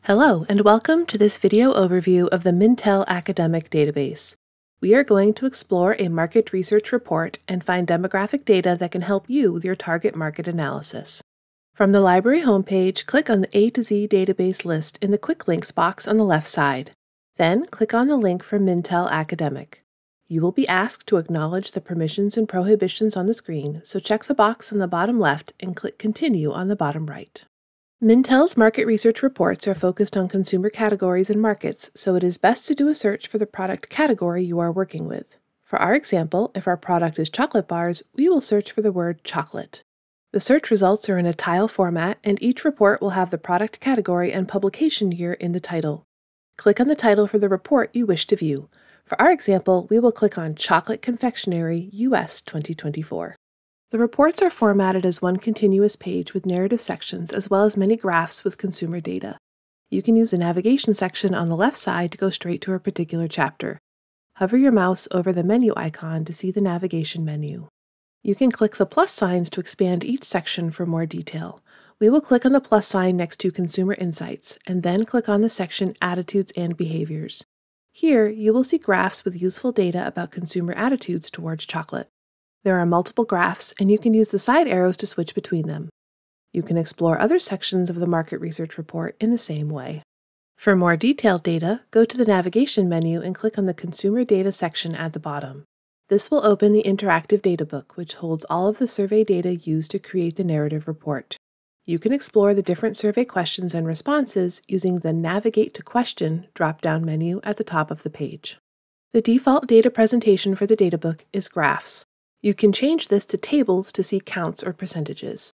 Hello, and welcome to this video overview of the Mintel Academic Database. We are going to explore a market research report and find demographic data that can help you with your target market analysis. From the library homepage, click on the A to Z database list in the Quick Links box on the left side. Then, click on the link for Mintel Academic. You will be asked to acknowledge the permissions and prohibitions on the screen, so check the box on the bottom left and click Continue on the bottom right. Mintel's market research reports are focused on consumer categories and markets, so it is best to do a search for the product category you are working with. For our example, if our product is chocolate bars, we will search for the word chocolate. The search results are in a tile format, and each report will have the product category and publication year in the title. Click on the title for the report you wish to view. For our example, we will click on Chocolate Confectionery US 2024. The reports are formatted as one continuous page with narrative sections as well as many graphs with consumer data. You can use the navigation section on the left side to go straight to a particular chapter. Hover your mouse over the menu icon to see the navigation menu. You can click the plus signs to expand each section for more detail. We will click on the plus sign next to Consumer Insights and then click on the section Attitudes and Behaviors. Here, you will see graphs with useful data about consumer attitudes towards chocolate. There are multiple graphs, and you can use the side arrows to switch between them. You can explore other sections of the market research report in the same way. For more detailed data, go to the navigation menu and click on the Consumer Data section at the bottom. This will open the Interactive Databook, which holds all of the survey data used to create the narrative report. You can explore the different survey questions and responses using the Navigate to Question drop-down menu at the top of the page. The default data presentation for the databook is graphs. You can change this to tables to see counts or percentages.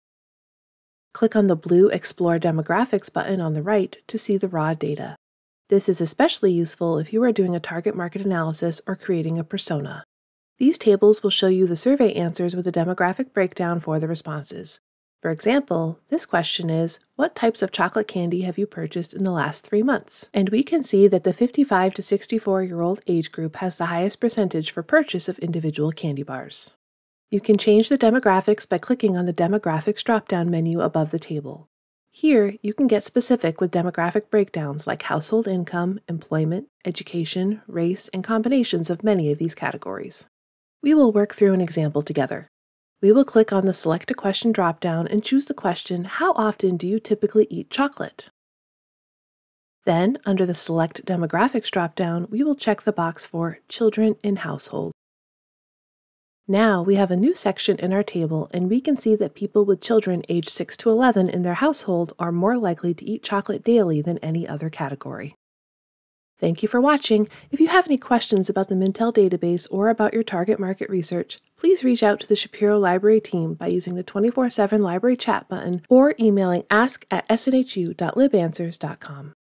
Click on the blue Explore Demographics button on the right to see the raw data. This is especially useful if you are doing a target market analysis or creating a persona. These tables will show you the survey answers with a demographic breakdown for the responses. For example, this question is, what types of chocolate candy have you purchased in the last 3 months? And we can see that the 55 to 64-year-old age group has the highest percentage for purchase of individual candy bars. You can change the demographics by clicking on the Demographics drop-down menu above the table. Here, you can get specific with demographic breakdowns like household income, employment, education, race, and combinations of many of these categories. We will work through an example together. We will click on the Select a Question drop-down and choose the question, how often do you typically eat chocolate? Then, under the Select Demographics drop-down, we will check the box for Children in Household. Now we have a new section in our table, and we can see that people with children aged 6 to 11 in their household are more likely to eat chocolate daily than any other category. Thank you for watching. If you have any questions about the Mintel database or about your target market research, please reach out to the Shapiro Library team by using the 24/7 library chat button or emailing ask@snhu.libanswers.com.